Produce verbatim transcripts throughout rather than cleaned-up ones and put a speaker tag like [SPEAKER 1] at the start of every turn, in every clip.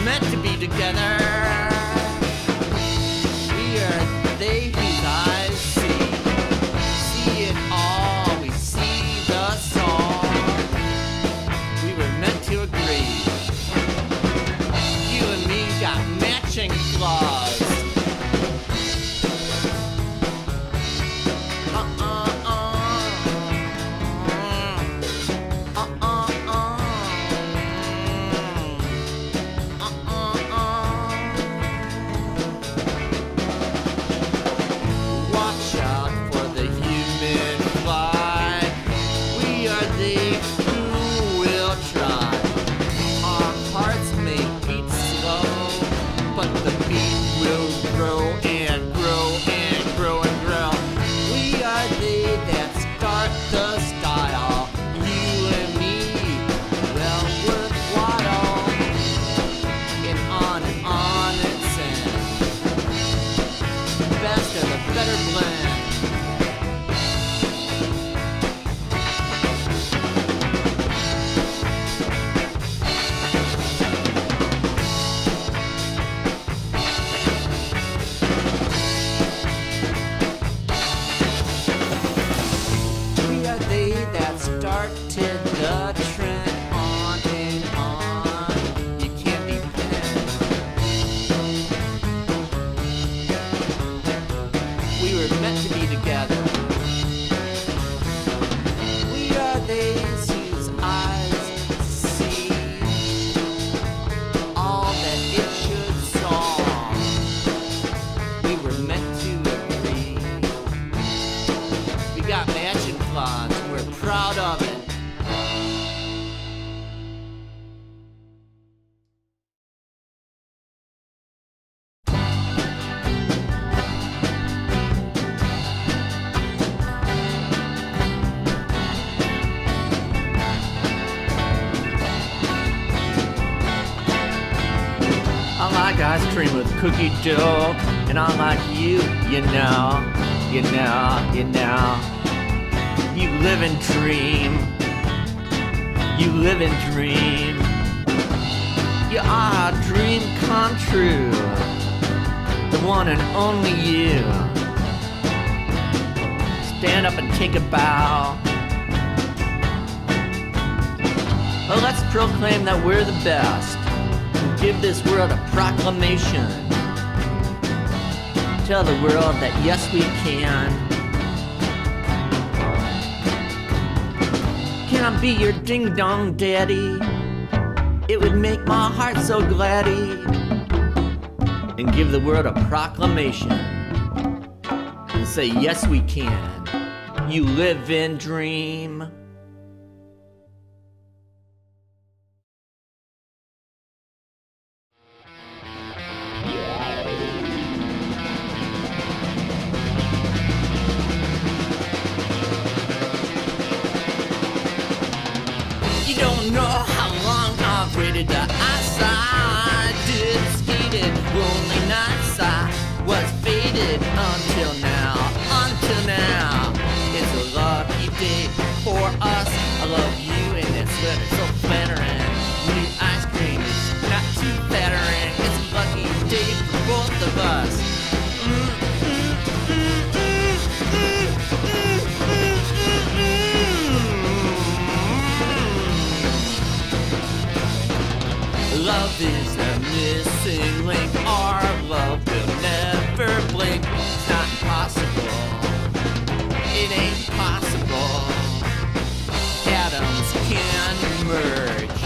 [SPEAKER 1] meant to be together. We are they whose eyes see, see it all, we see the song. We were meant to agree. You and me got matching flaws. Ice cream with cookie dough, and I'm like you, you know, you know, you know. You live and dream, you live and dream. You are a dream come true, the one and only you. Stand up and take a bow. Well, let's proclaim that we're the best. Give this world a proclamation. Tell the world that yes we can. Can I be your ding-dong daddy? It would make my heart so gladdy. And give the world a proclamation. And say yes we can. You live and dream. Know how long I've waited to I did skated lonely nights. I was faded until now, until now. It's a lucky day for us. I love you and that sweater so flattering. New ice cream is not too flattering. It's a lucky day for both of us. Mm, mm, mm, mm, mm, mm, mm, mm, Love is a missing link. Our love will never blink. It's not impossible. It ain't possible. Atoms can merge.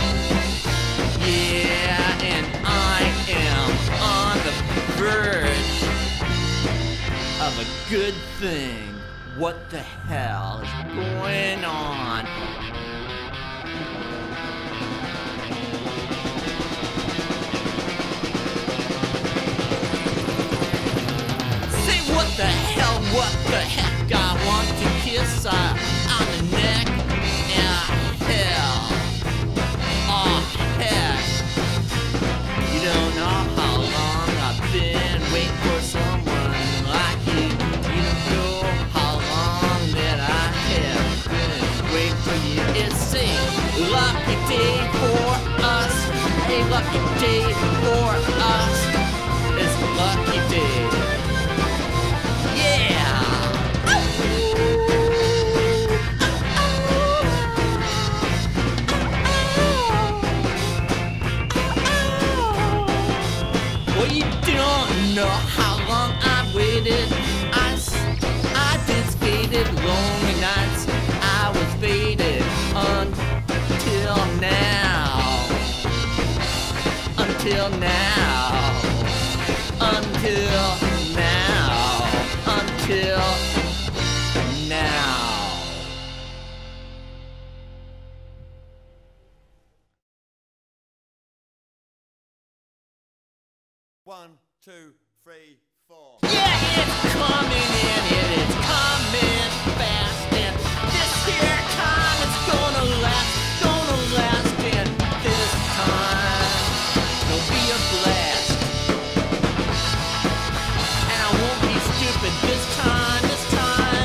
[SPEAKER 1] Yeah, and I am on the verge of a good thing. What the hell is going on? What the hell, what the heck, I want to kiss her on the neck. Yeah, hell. Oh, heck. You don't know how long I've been waiting for someone like you. You don't know how long that I have been waiting for you. It's a lucky day for us, a lucky day. day for us is a lucky day. Yeah! Well, you don't know how long I've waited. I, I did skated lonely nights. I was faded until now. Until now. Until now. Until now.
[SPEAKER 2] One, two, three, four.
[SPEAKER 1] Yeah, it's coming in, it is coming fast, and this here time is gonna last, gonna last, and this time it'll be a blast. And I won't be stupid this time, this time.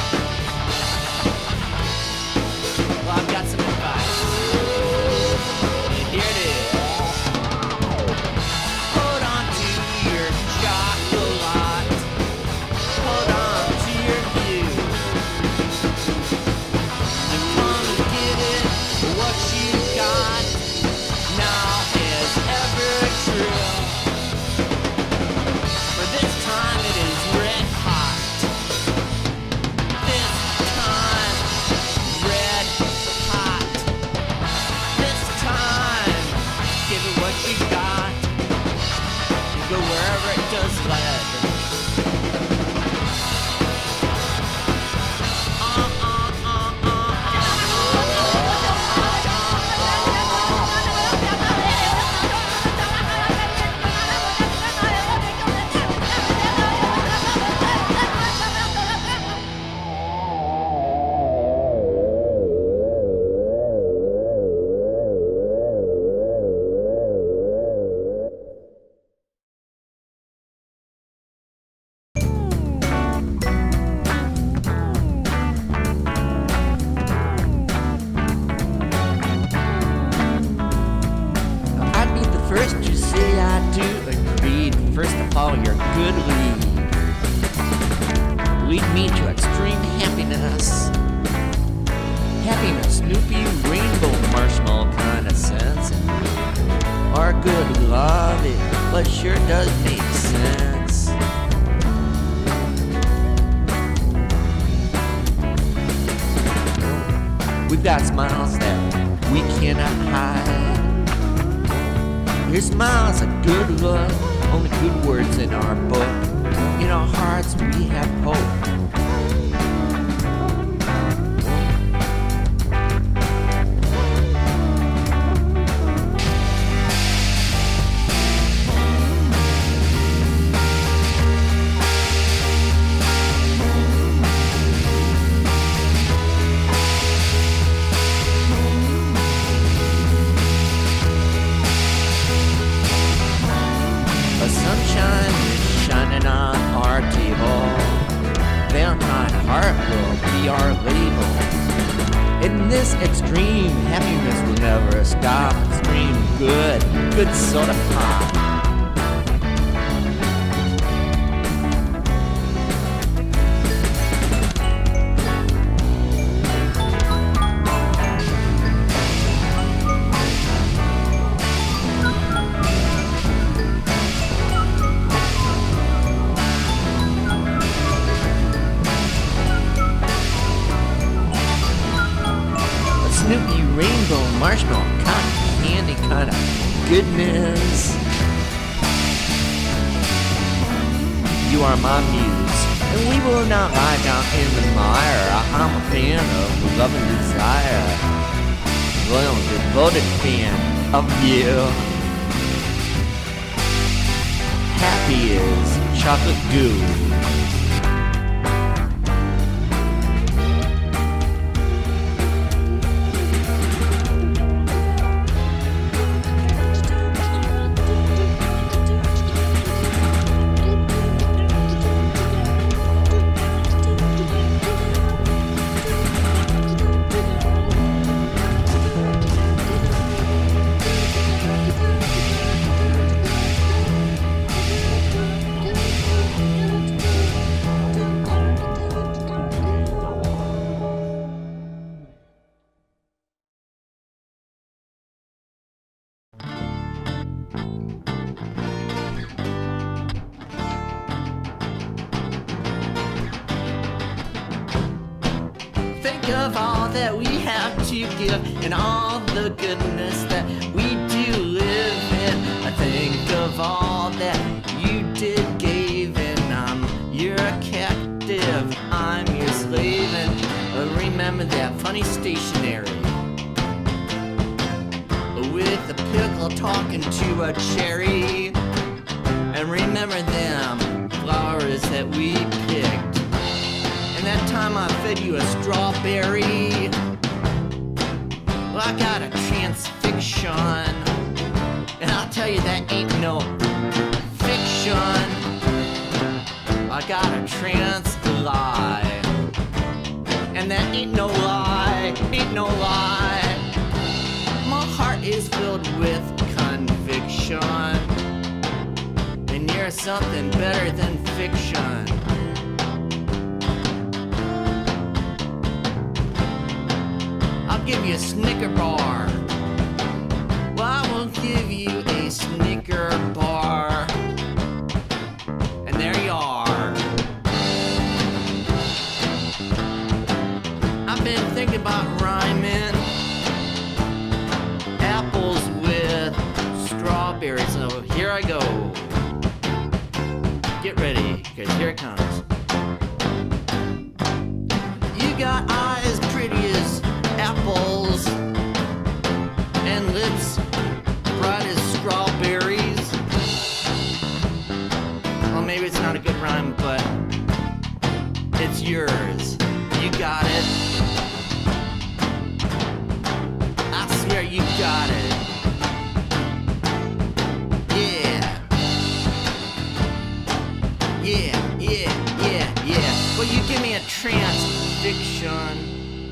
[SPEAKER 1] Well, I've got some advice. And here it is. Hold on to your chocolate. Hold on to your view. And come and get it, what you got now is ever true. For this time it is red hot. This time, red hot. This time, give it what you got. Go wherever it does lead. I'd be the first to say I do agree. First to follow your good lead. Lead me to extreme happiness. Happiness, Snoopy, rainbow, marshmallow kind of sense. And our good love, it but sure does make sense. We've got smiles that we cannot hide. Your smile's a good look, only good words in our book. In our hearts we have hope. The sunshine is shining on our table. Valentine heart will be our label. In this extreme, happiness will never stop. Extreme good, good soda pop. Snoopy, rainbow, marshmallow, cotton candy kind of goodness. You are my muse, and we will not lie down in the mire. I'm a fan of love and desire, loyal, devoted fan of you. Happy is chocolate goo. think of all that we have to give and all the goodness that we do live in. I think of all that you did gave, and I'm your captive, I'm your slave. And uh, remember that funny stationery with a pickle talking to a cherry. And remember them flowers that we picked, and that time I fed you a strawberry. Well, I got a transfixion, and I'll tell you that ain't no fiction. I got a trans lie, and that ain't no lie, ain't no lie. My heart is filled with conviction, and you're something better than fiction. I'll give you a Snicker bar. Well, I will give you a Snicker bar. And there you are. I've been thinking about rhyming apples with strawberries, so here I go. Get ready, because here it comes. You got eyes pretty as apples and lips bright as strawberries. Well, maybe it's not a good rhyme, but it's yours. You got it. I swear you got it. Yeah, yeah, yeah, yeah. Well, you give me a transfixion.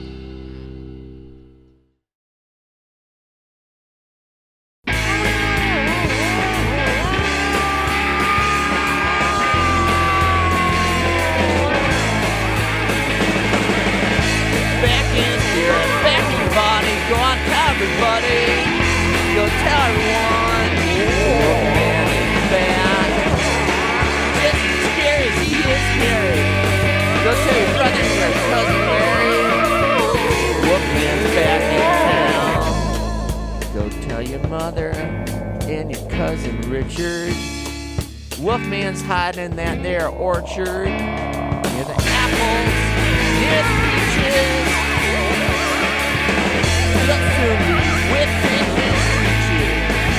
[SPEAKER 1] Back in spirit, back in body, go on, tell everybody. Go tell everyone. Oh, man, it's bad. He is scary. Go tell your brother and your cousin Mary. Wolfman's back in town. Go tell your mother and your cousin Richard. Wolfman's hiding in that there orchard near the apples, near the peaches. Look to me with his peaches.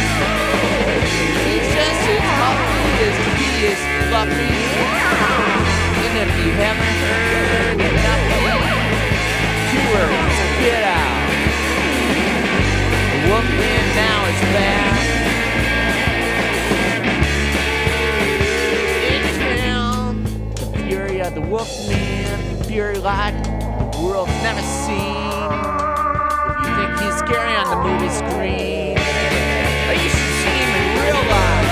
[SPEAKER 1] He's just as fluffy as he is fluffy. And if you haven't heard nothing, two words, get out. The Wolfman now is back in town. The fury of the Wolfman, fury like the world's never seen. If you think he's scary on the movie screen, you should see him in real life.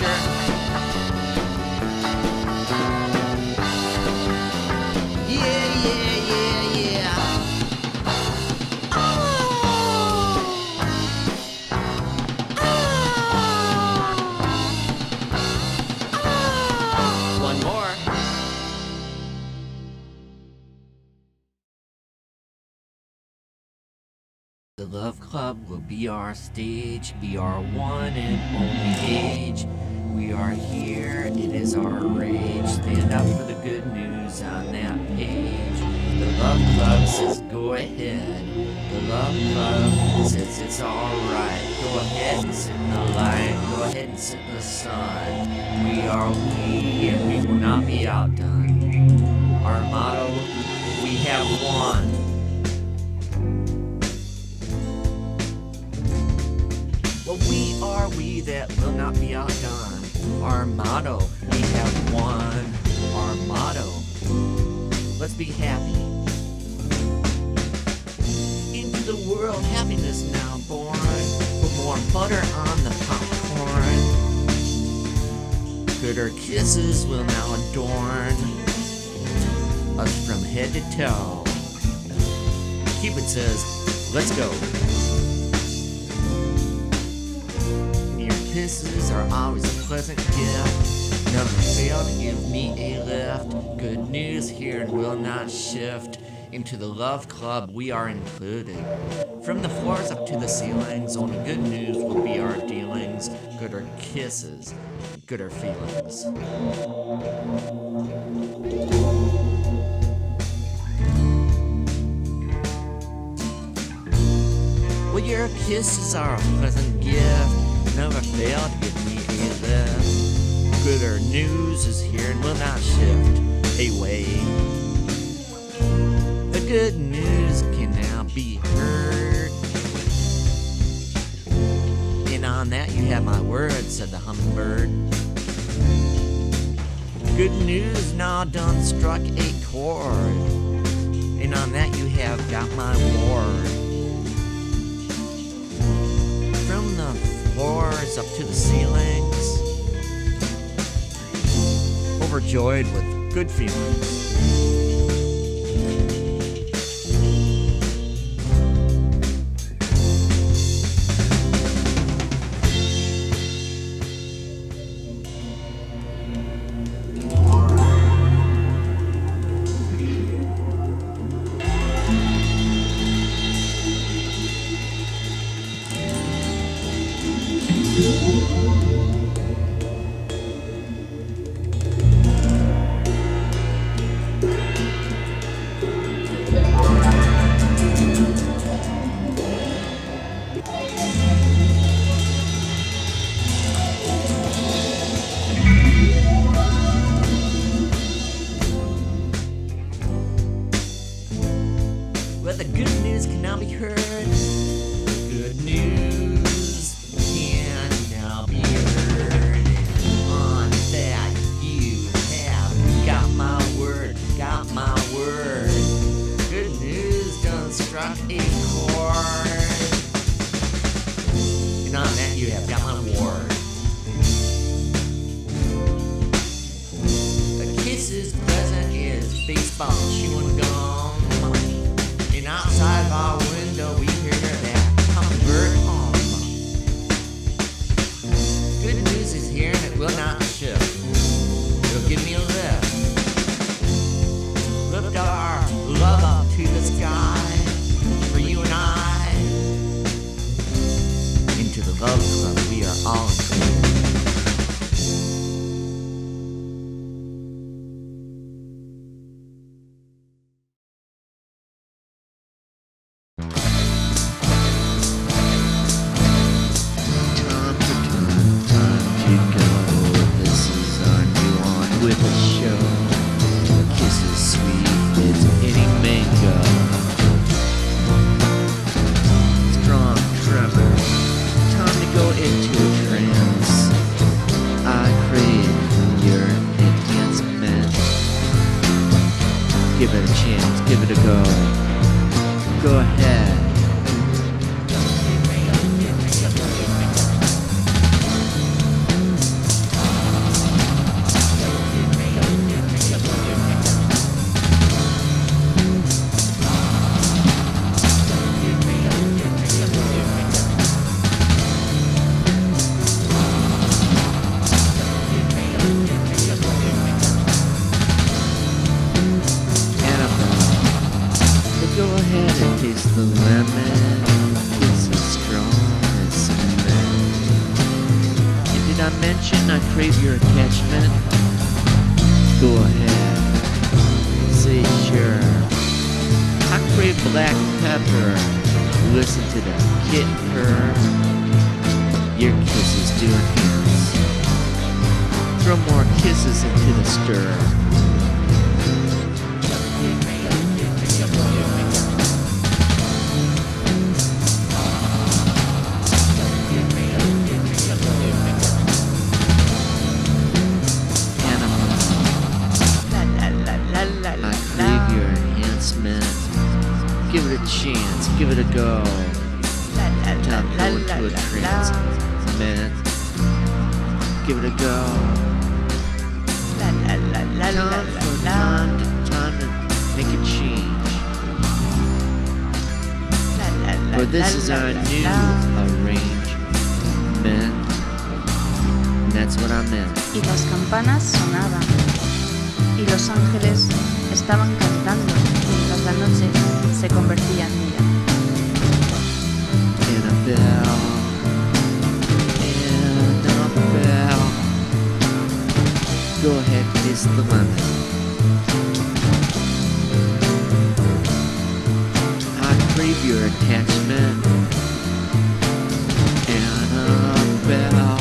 [SPEAKER 1] picture. Yeah, yeah, yeah, yeah. Oh. Oh. One more. The Love Club will be our stage, be our one and only age. We are here, it is our rage. Stand up for the good news on that page. The Love Club says go ahead. The Love Club says it's alright. Go ahead and sit in the light. Go ahead and sit in the sun. We are we and we will not be outdone. Our motto, we have won. Well, we are we that will not be outdone. Our motto, we have won. Our motto, let's be happy. Into the world, happiness now born. Put more butter on the popcorn. Gooder kisses will now adorn us from head to toe. Cupid says, let's go. Kisses are always a pleasant gift. Never fail to give me a lift. Good news here and will not shift. Into the Love Club we are included. From the floors up to the ceilings, only good news will be our dealings. Gooder kisses, gooder feelings. Well, your kisses are a pleasant gift. Never fail to give me a lift. Gooder news is here and will not shift away. The good news can now be heard. And on that you have my word, said the hummingbird. Good news now done struck a chord. And on that you have got my word. From the floors up to the ceilings, overjoyed with good feelings. Well, the good news can now be heard. Good news can now be heard. And on that you have got my word, got my word. Good news done struck a chord. And on that you have got my word. A kiss is pleasant as baseball chewing gum. And outside of our window we hear that hummingbird hum. Good news is here and it will not shift. It'll give me a lift. Lift our love up to the sky for you and I. Into the Love Club we are all included. With a show, a kiss is sweet as any mango. Strong tremor, time to go into a trance. I crave your enhancement. Give it a chance, give it a go. Go ahead. crave your attachment? Go ahead. Say sure. I crave black pepper. Listen to the kitten purr. Your kisses do enhance. Throw more kisses into the stir. Give it a chance, give it a go. Time to go into a trance. Man, give it a go. Time for time to, time to make a change. For this is our new arrangement. And that's what I meant.
[SPEAKER 3] Y las campanas sonaban. Y los ángeles estaban cantando mientras la noche se convertía en día.
[SPEAKER 1] Annabelle, Annabelle, go ahead, kiss the lemon. I crave your attachment. Annabelle.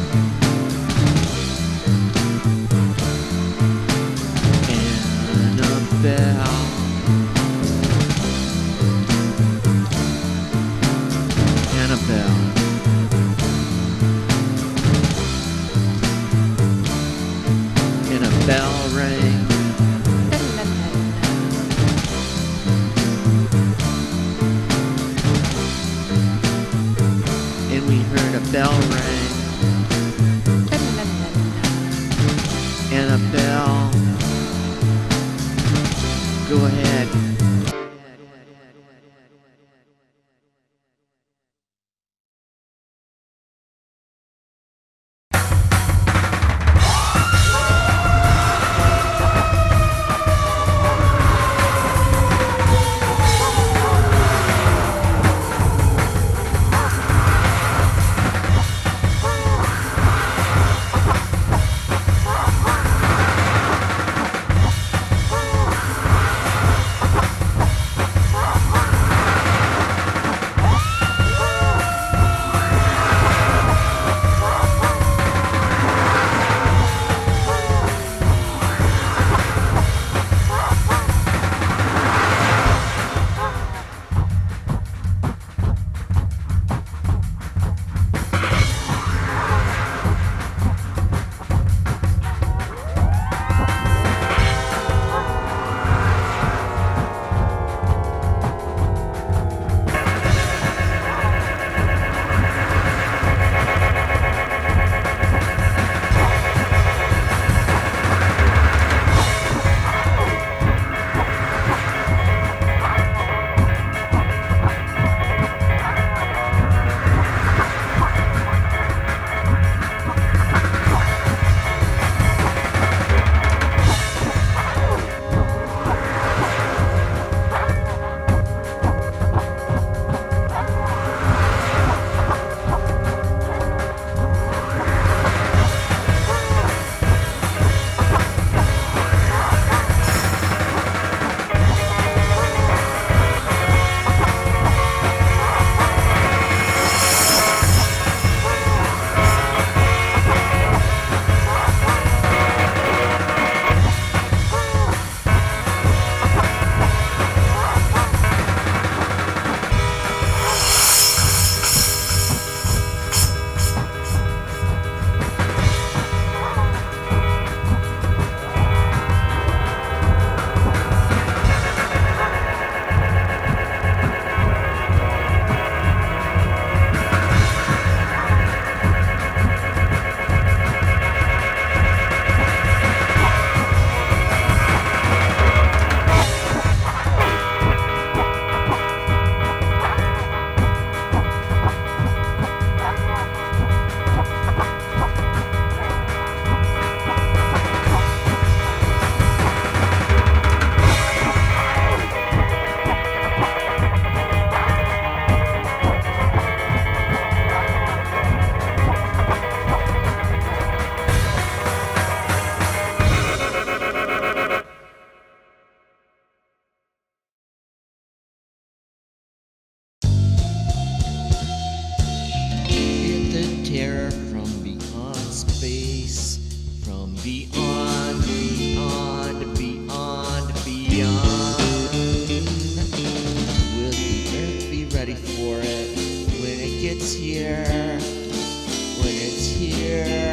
[SPEAKER 1] Annabelle. Annabelle. And a bell rang. And we heard a bell ring. Annabelle. Go ahead. beyond. Will the earth be ready for it when it gets here? When it's here.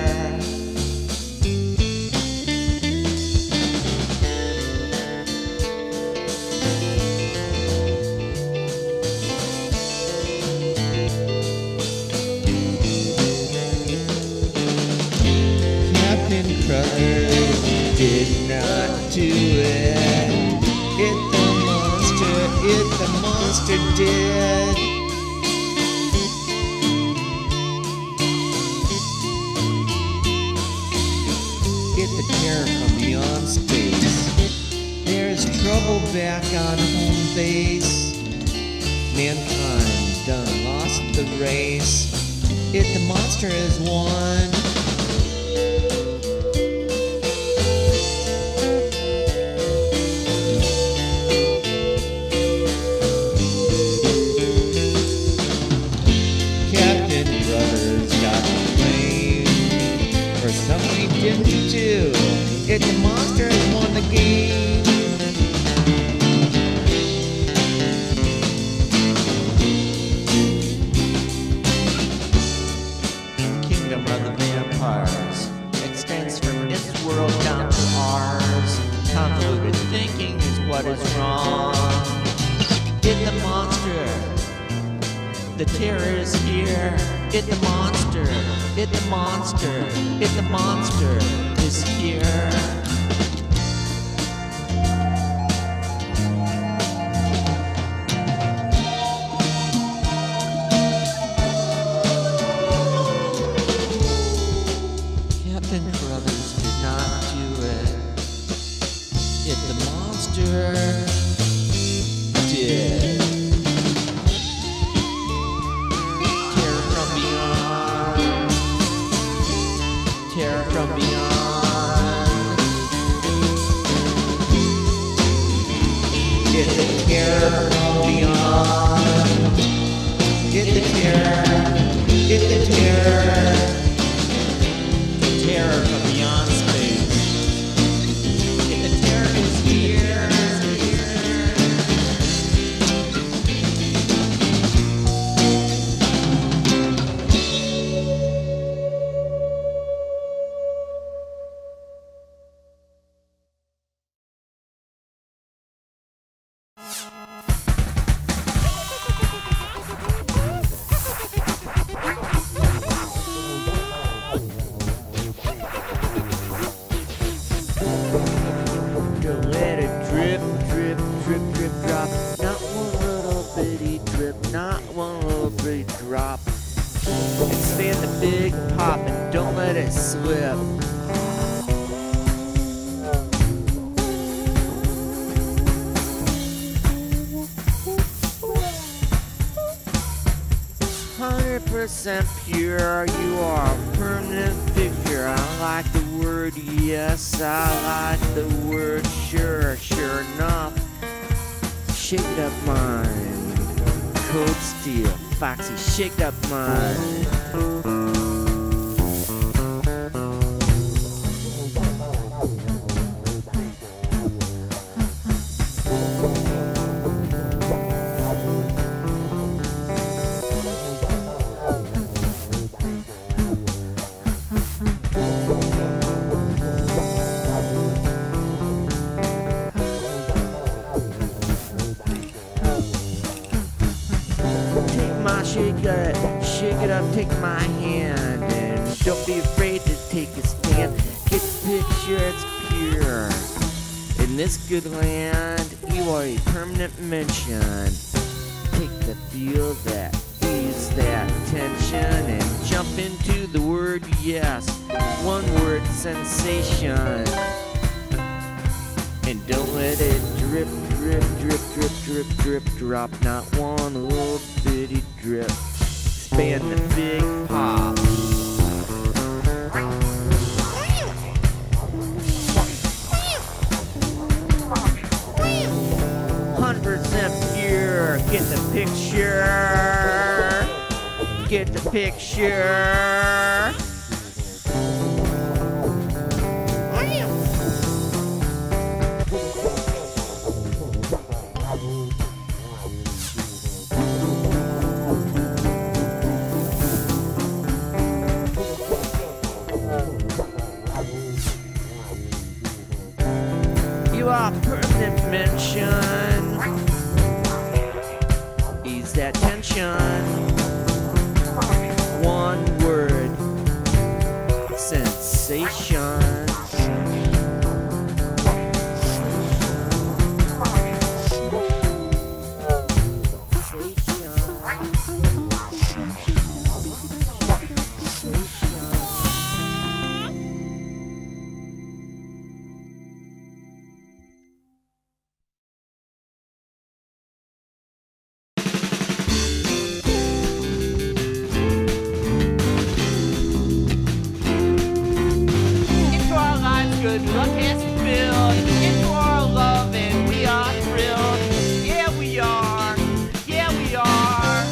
[SPEAKER 1] Captain Crothers did not do it. It the monster, it the monster did. It the terror from beyond space. There's trouble back on home base. Mankind done lost the race. It the monster has won. Something he didn't do. It the monster has won the game. Kingdom of the vampires extends from its world down to ours. Convoluted thinking is what is wrong. It the monster. The terror is here. It the monster. It the monster. It the monster is here. Captain Crothers did not do it. It the monster did. Terror from beyond. Get the terror from beyond. Get the terror. Get the terror. Terror from beyond space. Get the terror is here. Drop and stand the big pop and don't let it slip. Hundred percent pure, you are a permanent figure. I like the word yes, I like the word sure. Sure enough, shake it up mine, cold steel. Foxy, shake up mine. Shake it, shake it up, take my hand, and don't be afraid to take a stand. Get the picture, it's pure. In this good land, you are a permanent mention. Take the feel that, ease that tension, and jump into the word yes. One word sensation. And don't let it drip, drip, drip, drip, drip, drip, drop. Not one little bitty drip. Expand the big pop. Hundred percent pure. Get the picture. Get the picture. you a permanent mention. Ease that tension. One word. Sensation. Good luck has spilled into our love and we are thrilled. Yeah, we are. Yeah, we are.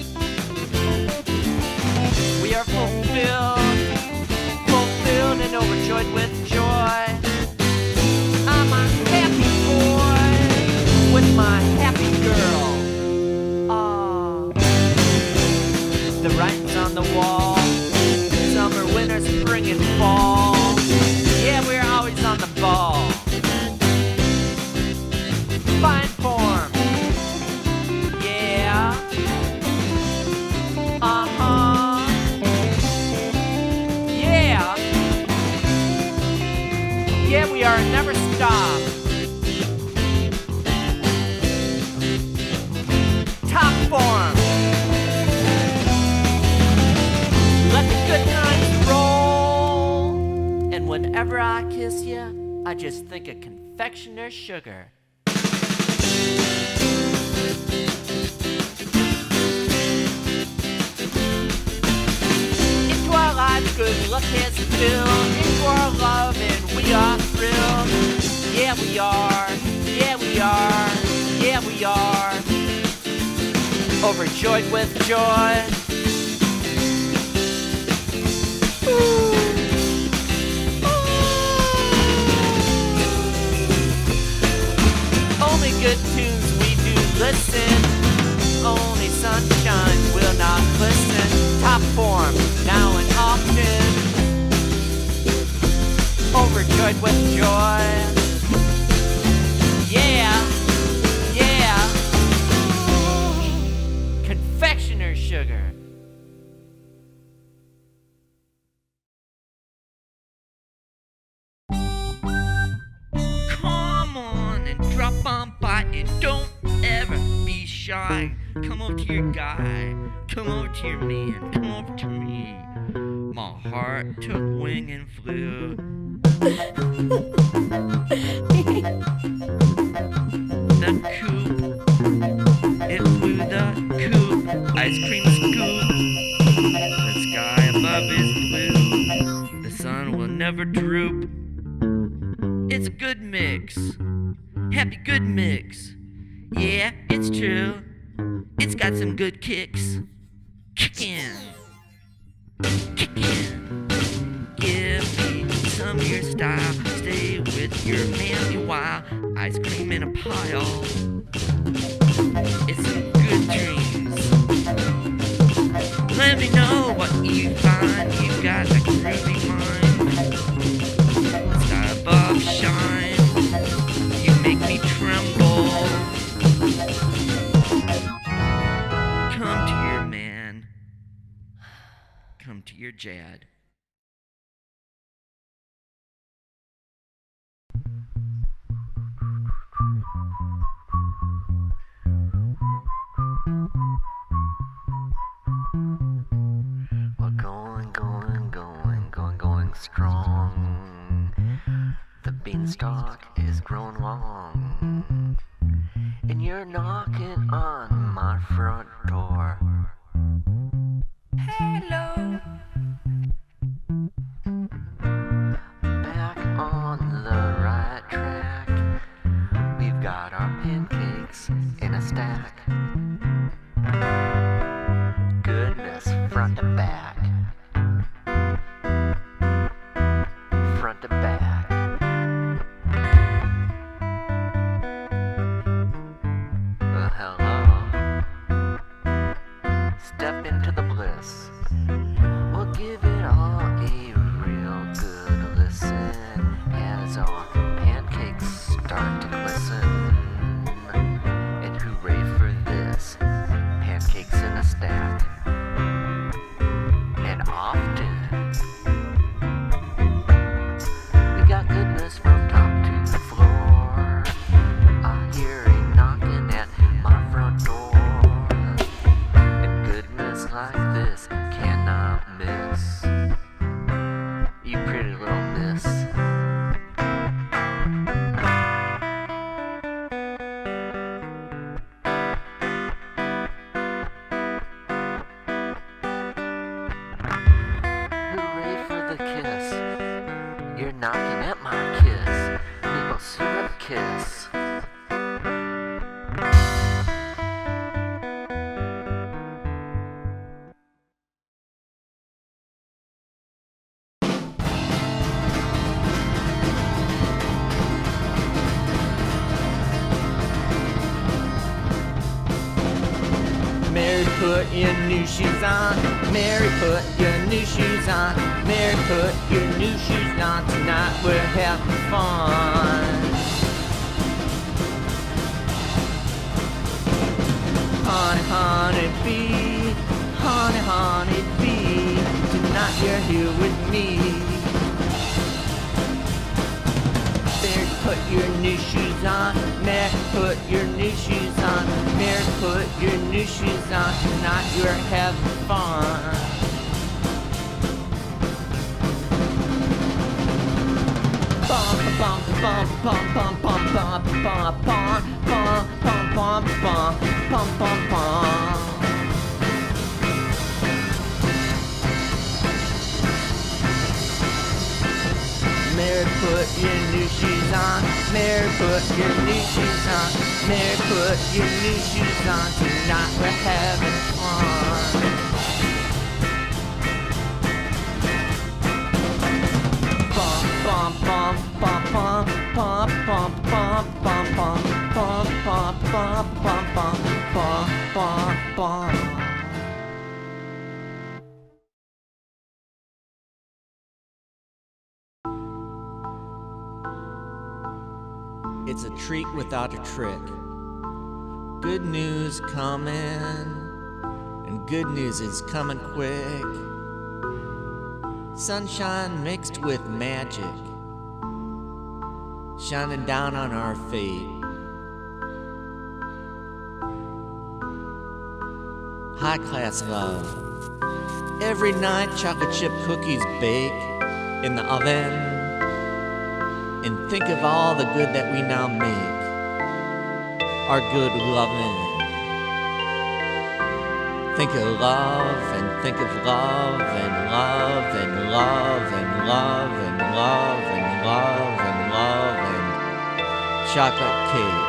[SPEAKER 1] We are fulfilled, fulfilled and overjoyed with joy. I'm a happy boy with my happy girl. Ah, the writing's on the wall. Summer, winter, spring, and fall. Yeah, we're always on the ball. Fine form. Yeah. Uh-huh. Yeah. Yeah, we are never stop. Top form. Let the good times roll. And whenever I kiss you, I just think of confectioner's sugar. Into our lives, good luck has filled. Into our love, and we are thrilled. Yeah, we are. Yeah, we are. Yeah, we are. Overjoyed with joy. Ooh. Only good tunes we do listen. Only sunshine will not listen. Top form, now and often. Overjoyed with joy. Yeah, yeah. Confectioner's sugar. Drop on by and don't ever be shy. Come over to your guy, come over to your man, come over to me. My heart took wing and flew. The coop, it flew the coop. Ice cream scoop. The sky above is blue. The sun will never droop. It's a good mix. Happy good mix. Yeah, it's true. It's got some good kicks. Kick in. Kick in. Give me some of your style. Stay with your man a while. Ice cream in a pile. It's some good dreams. Let me know what you find. You got a groovy mind. The sky above shine. Make me tremble. Come to your man. Come to your Jad.
[SPEAKER 4] We're going, going, going, going, going strong. The beanstalk is growing long, and you're knocking on my front door. Hello. Back on the right track. We've got our pancakes in a stack. Goodness, front to back. Front to back. Step into the bliss. We'll kiss.
[SPEAKER 1] Mary, put your new shoes on. Mary, put your new shoes on. Mary, put your new shoes on. Tonight we're having fun. Honey, honey bee, honey, honey bee. Tonight you're here with me. Mary, put your new shoes on. Mary, put your new shoes on. Mary, put your new shoes on. Tonight you're having fun. Bum bum bum bum bum bum bum bum bum bum bum bum bum bum bum bum. Mary, put your new shoes on. Mary, put your new shoes on. Mary, put your new shoes on. Tonight we're having fun. Bum bum bum bum bum bum bum bum bum bum bum bum bum bum bum bum bum. It's a treat without a trick. Good news coming, and good news is coming quick. Sunshine mixed with magic, shining down on our fate. High class love. Every night chocolate chip cookies bake in the oven. And think of all the good that we now make, our good loving. Think of love and think of love and love and love and love and love and love and love and chocolate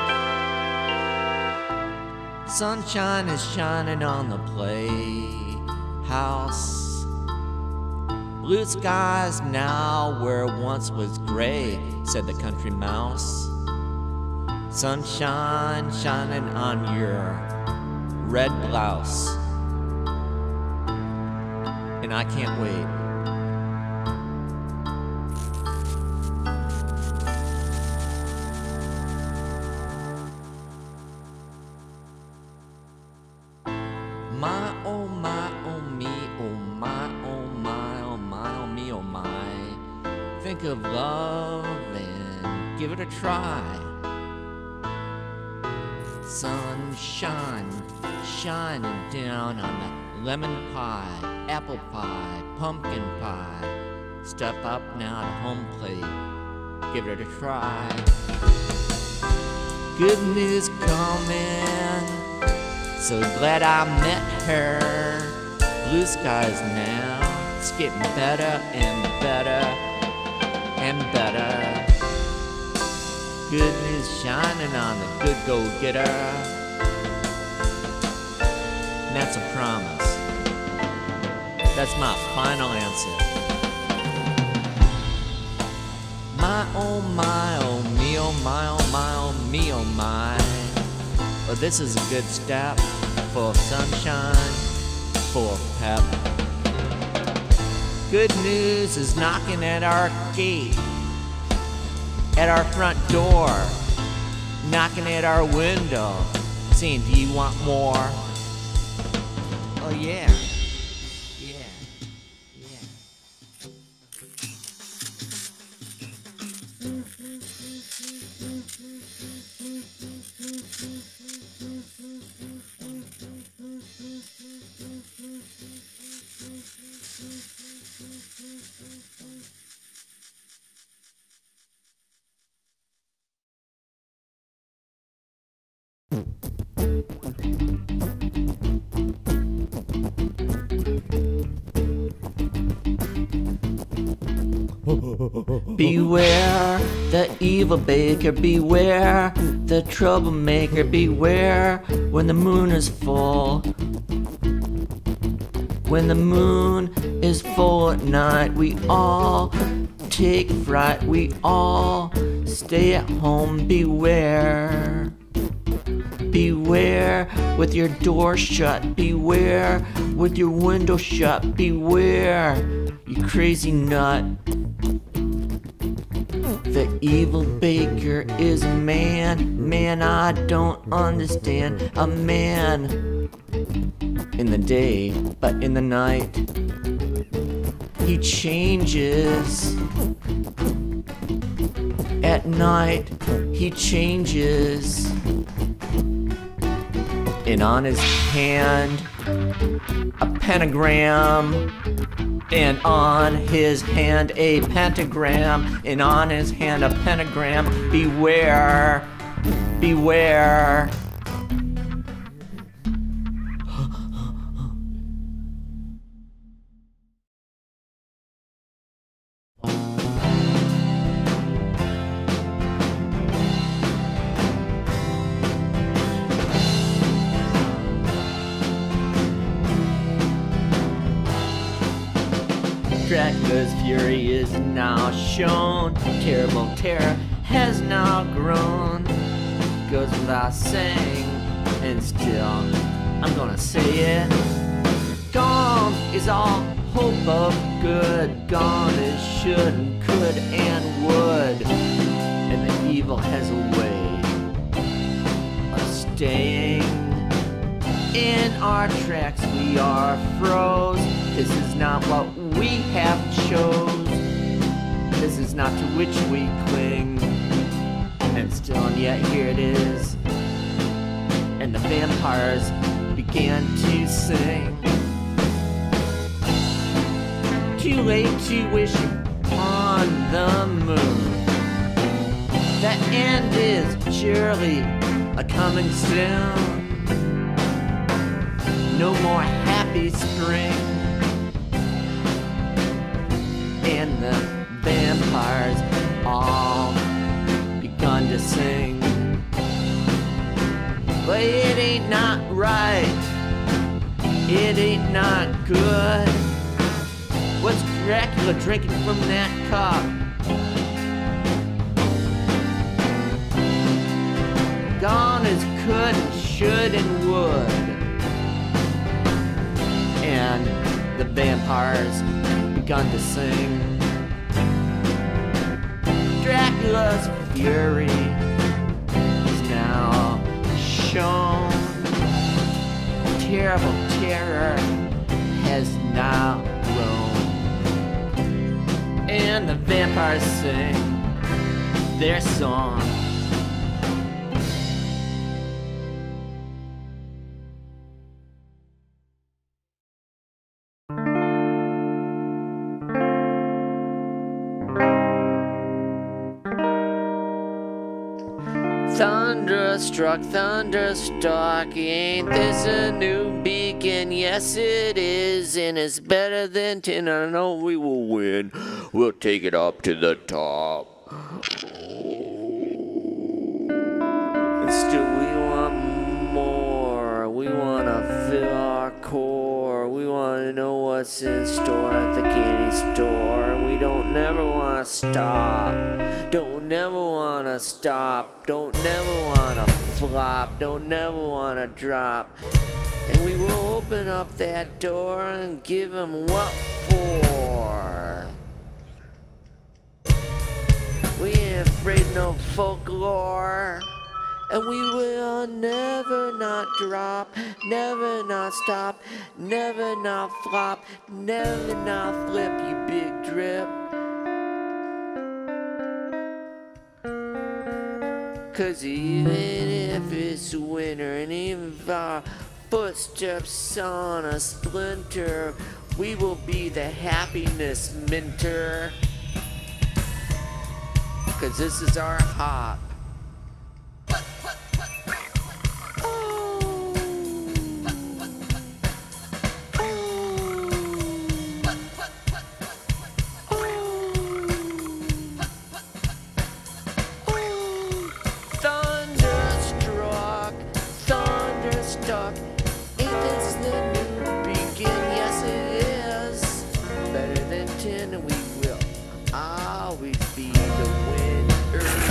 [SPEAKER 1] cake. Sunshine is shining on the playhouse. Blue skies now where once was gray, said the country mouse. Sunshine shining on your red blouse. And I can't wait. My oh my oh me oh my oh my oh my oh me oh my. Think of love and give it a try. Sunshine shining down on the lemon pie, apple pie, pumpkin pie. Step up now to home plate, give it a try. Good news coming, so glad I met her. Blue skies now, it's getting better and better and better. Good news shining on the good go-getter. And that's a promise. That's my final answer. My oh my oh me oh my oh my oh me oh my. Well, this is a good step, full of sunshine, full of pep. Good news is knocking at our gate, at our front door, knocking at our window, saying, do you want more? Oh yeah, yeah, yeah. Beware The evil baker, beware. The troublemaker, beware. When the moon is full, when the moon is full at night, we all take fright. We all stay at home. Beware. Beware with your door shut. Beware with your window shut. Beware, you crazy nut. The evil baker is a man. Man, I don't understand. A man in the day, but in the night he changes. At night he changes. And on his hand a pentagram, and on his hand a pentagram, and on his hand a pentagram. Beware, beware. Dracula's fury is now shown. Terrible terror has now grown. Goes without saying, and still I'm gonna say it. Gone is all hope of good. Gone is should and could and would. And the evil has a way of staying in our tracks. We are froze. This is not what we have chose. This is not to which we cling. And still and yet here it is. And the vampires began to sing. Too late to wish upon the moon. The end is surely a coming soon. No more happy spring. And the vampires all begun to sing. But it ain't not right. It ain't not good. What's Dracula drinking from that cup? Gone is could and should and would. And the vampires begun to sing. Dracula's fury is now shown. Terrible terror has now grown. And the vampires sing their song. Thunderstruck, thunderstruck, ain't this a new beacon? Yes it is, and it's better than ten. I know we will win. We'll take it up to the top. And still we want more. We want to fill our core. We want to know what's in store at the candy store. We don't never want to stop. Don't never want to stop. Don't never want to flop. Don't never want to drop. And we will open up that door and give them what for. We ain't afraid no folklore. And we will never not drop, never not stop, never not flop, never not flip, you big drip. Cause even if it's winter and even if our footsteps on a splinter, we will be the happiness minter. Cause this is our hop. the new begin. Yes, it is better than ten, and we will always be the winners.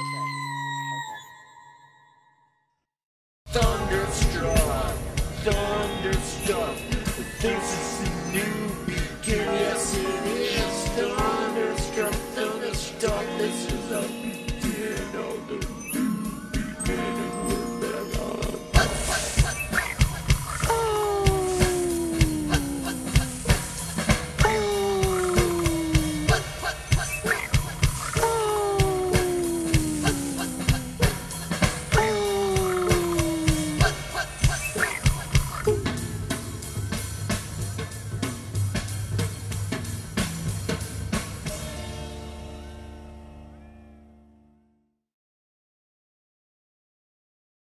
[SPEAKER 1] Thunderstruck. Thunderstruck.